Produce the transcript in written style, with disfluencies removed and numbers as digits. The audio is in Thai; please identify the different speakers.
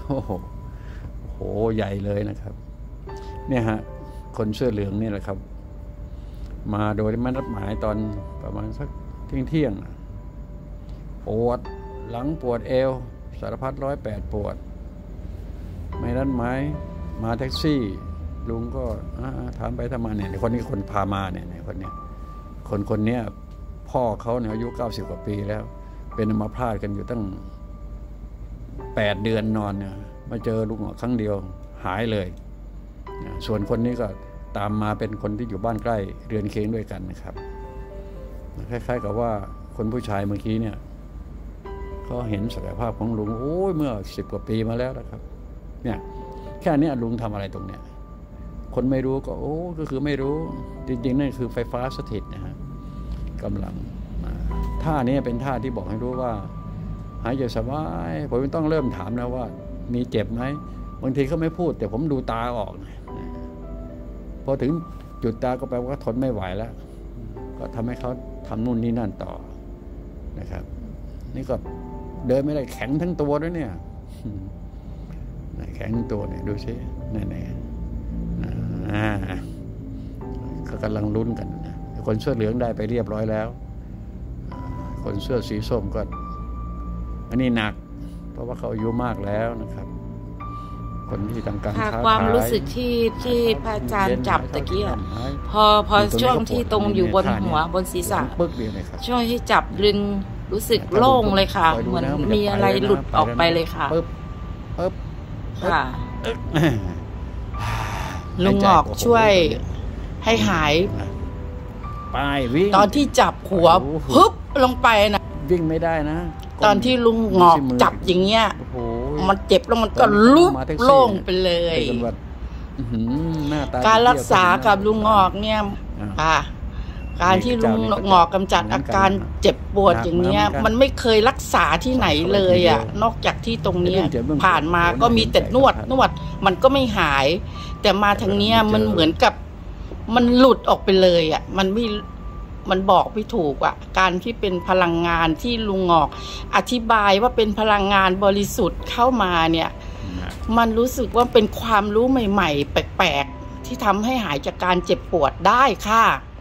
Speaker 1: โอ้โหใหญ่เลยนะครับเนี่ยฮะคนเสื้อเหลืองนี่แหละครับมาโดยไม่นัดหมายตอนประมาณสักเที่ยงปวดหลังปวดเอวสารพัด108ปวดไม่นัดหมายมาแท็กซี่ลุงก็ถามไปทำมาเนี่ยคนนี้คนพามาเนี่ยคนเนี้ยคนเนี้ยพ่อเขาเนี่ยอายุ90 กว่าปีแล้วเป็นอัมพาตกันอยู่ตั้ง8 เดือนนอนเนี่ยมาเจอลุงครั้งเดียวหายเลยส่วนคนนี้ก็ตามมาเป็นคนที่อยู่บ้านใกล้เรือนเคียงด้วยกันนะครับคล้ายๆกับว่าคนผู้ชายเมื่อกี้เนี่ยเขาเห็นศักยภาพของลุงโอ้ยเมื่อ10 กว่าปีมาแล้วนะครับเนี่ยแค่นี้ลุงทำอะไรตรงเนี้ยคนไม่รู้ก็ก็คือไม่รู้จริงๆนั่นคือไฟฟ้าสถิตนะฮะกำลังท่านี้เป็นท่าที่บอกให้รู้ว่าหายใจสบายผมต้องเริ่มถามนะว่ามีเจ็บไหมบางทีเขาไม่พูดแต่ผมดูตาออกพอถึงจุดตาก็แปลว่าทนไม่ไหวแล้วก็ทำให้เขาทำนู่นนี่นั่นต่อนะครับนี่ก็เดินไม่ได้แข็งทั้งตัวด้วยเนี่ยแข็งทั้งตัวเนี่ยดูสินี่ก็กำลังลุ้นกันนะคนเสื้อเหลืองได้ไปเรียบร้อยแล้วคนเสื้อสีส้มก็อันนี้หนักเพราะว่าเขาอายุมากแล้วนะครับคนที่ทำการค้าขาย
Speaker 2: ความรู้สึกที่พระอาจารย์จับตะกี้พอช่วงที่ตรงอยู่บนหัวบนศีรษะช่วยให้จับดึงรู้สึกโล่งเลยค่ะเหมือนมีอะไรหลุดออกไปเลยค่ะค่ะลุงหงอกช่วยให้หาย
Speaker 1: ไปวิ่ง
Speaker 2: ตอนที่จับหัวปึ๊บลงไปนะ
Speaker 1: วิ่งไม่ได้นะ
Speaker 2: ตอนที่ลุงหงอกจับอย่างเงี้ยมันเจ็บแล้วมันก็ลุกโล่งไปเลยการรักษากับลุงหงอกเนี่ยค่ะการที่ลุงหงอกกำจัดอาการเจ็บปวดอย่างเนี้ยมันไม่เคยรักษาที่ไหนเลยอ่ะนอกจากที่ตรงเนี้ยผ่านมาก็มีแต่นวดมันก็ไม่หายแต่มาทางเนี้ยมันเหมือนกับมันหลุดออกไปเลยอ่ะมันบอกไม่ถูกอ่ะการที่เป็นพลังงานที่ลุงหงอกอธิบายว่าเป็นพลังงานบริสุทธิ์เข้ามาเนี่ยมันรู้สึกว่าเป็นความรู้ใหม่ๆแปลกๆที่ทำให้หายจากการเจ็บปวดได้ค่ะ